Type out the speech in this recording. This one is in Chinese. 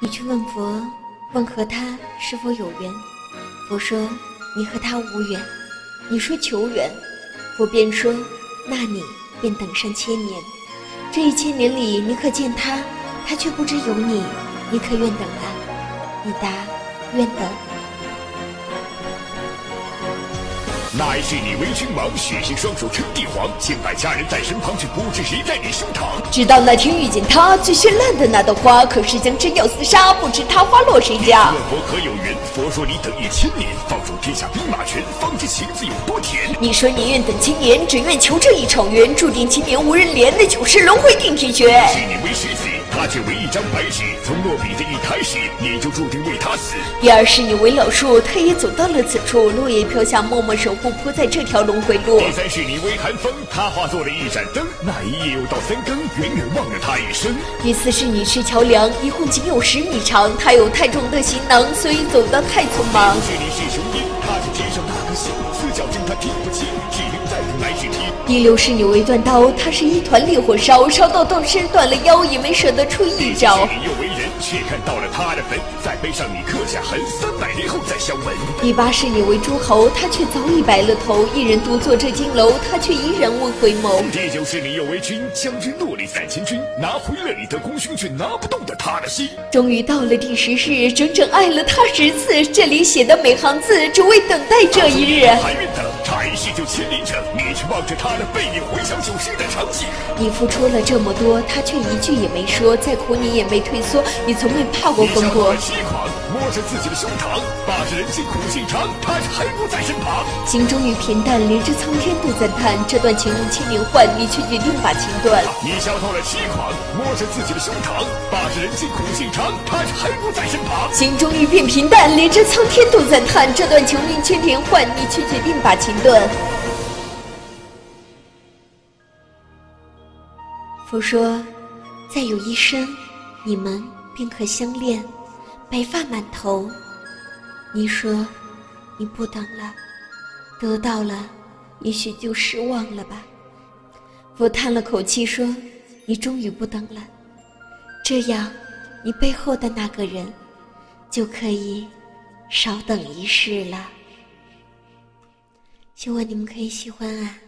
你去问佛，问和他是否有缘。佛说你和他无缘。你说求缘，佛便说那你便等上1000年。这1000年里，你可见他，他却不知有你，你可愿等啊？你答愿等。 乃是你为君王，血性双手称帝皇，千百家人在身旁，却不知谁在你胸膛。 直到那天遇见他，最绚烂的那朵花，可是将真要厮杀，不知他花落谁家。 问佛可有缘？佛说你等1000年，放纵天下兵马权，方知情字有多甜。 你说你愿等1000年，只愿求这一场缘，注定1000年无人怜，那就是轮回定天诀。 是你为世子，他却为一张白纸，从落笔的一开始，你就注定为他死。 第二是你为老树，他也走到了此处，落叶飘下，默默守护铺在这条轮回路。 第三是你为寒风，他化作了一盏灯，那一夜又到3更，远远望着他一生。 第四是你是桥梁，一共仅有10米长，他有太重的行囊，所以走得太匆忙。 第五是你是雄鹰，他是天上那颗星，四脚正他听不清，只应在等来是听。 第六是你为断刀，他是一团烈火烧，烧到断身断了腰，也没舍得出一招。 第七是你又为人，却看到了他的坟，在碑上你刻下痕，300年后再相闻。 第八是你为诸侯，他却早已白了头，一人独坐这金楼，他却依然未回眸。 第九是你又为君，将军落里3000军，拿回了你的功勋，却拿不动的他的心。 终于到了第10世，整整爱了他10次，这里写的每行字，只为等待这一日。 还愿等，差一世就千里整，你却望着他的背影，回想旧时的场景。 你付出了这么多，他却一句也没说，再苦你也没退缩，你从没怕过风波。 你猖狂，摸着自己的胸膛，80人尽苦性长，他还不在身旁。 心终于平淡，连着苍天都赞叹，这段情用1000年换，你却决定把情断。 你消透了痴狂，摸着自己的胸膛，80人尽苦性长，他还不在身旁。 心终于变平淡，连着苍天都赞叹，这段情用1000年换，你却决定把情断。佛说，再有一生，你们便可相恋，白发满头。你说，你不等了，得到了，也许就失望了吧。佛叹了口气说，你终于不等了，这样，你背后的那个人，就可以少等一世了。希望你们可以喜欢啊。